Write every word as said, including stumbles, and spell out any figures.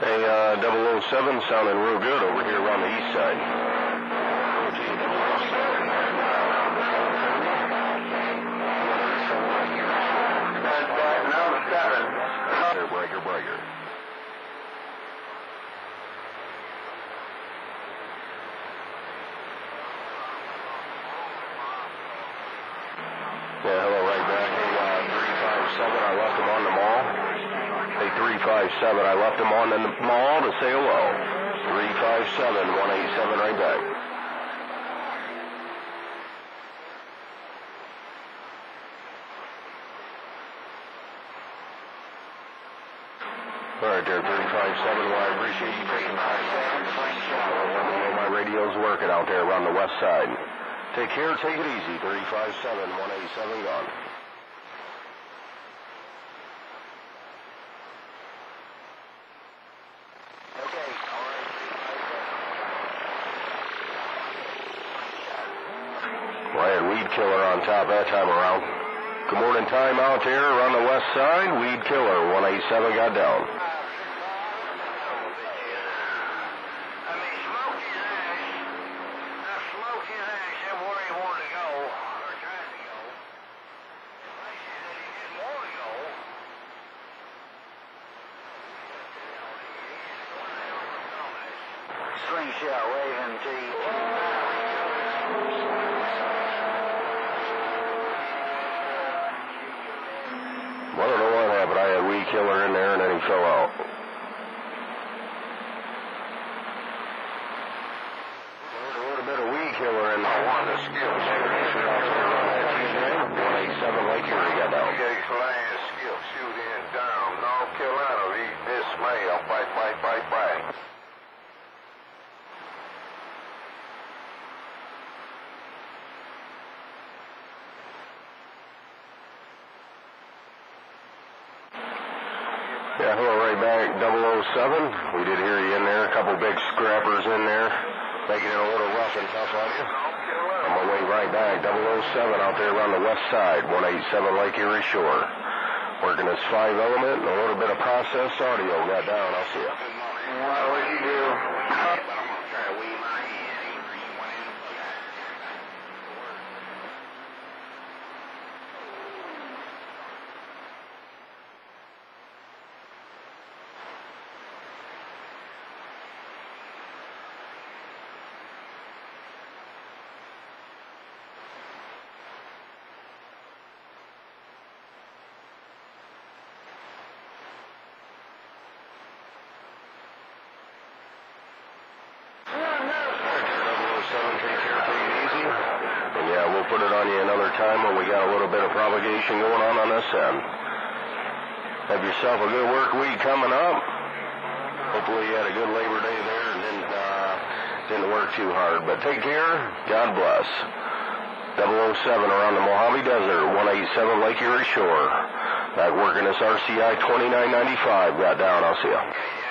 Hey, uh, double oh seven sounding real good over here around the east side. Breaker, breaker. Yeah, hello, right back. Hey, uh, three five seven, I left him on the mall. Hey, three five seven, I left him on the mall to say hello. three five seven, one eight seven, right back. All right there, three five seven, well, I appreciate you taking my Let me know my radio's working out there around the west side. Take care, take it easy, three five seven, one eight seven, gone. Okay, all right. Well, I had weed killer on top that time around. Good morning time out there around the west side, weed killer, one eight seven got down. Slingshot waving to you. Well, I don't know what happened. I had weed killer in there and then he fell out. There's a little bit of weed killer in there. One of the skills here. one eight seven Lake Erie got down. Gates land skill shoot in down. North Carolina lead this mail. Bite, bite, bite, bite. Yeah, hello, right back, double oh seven. We did hear you in there. A couple big scrappers in there, making it a little rough and tough on you. On my way right back, double oh seven out there around the west side, one eight seven Lake Erie Shore. Working this five element and a little bit of processed audio. Got down, I'll see you. What would you do? And yeah, we'll put it on you another time when we got a little bit of propagation going on on this end. Have yourself a good work week coming up. Hopefully you had a good Labor Day there and didn't, uh, didn't work too hard. But take care. God bless. double oh seven around the Mojave Desert, one eight seven Lake Erie Shore. Back working this R C I twenty-nine ninety-five. Got down. I'll see you.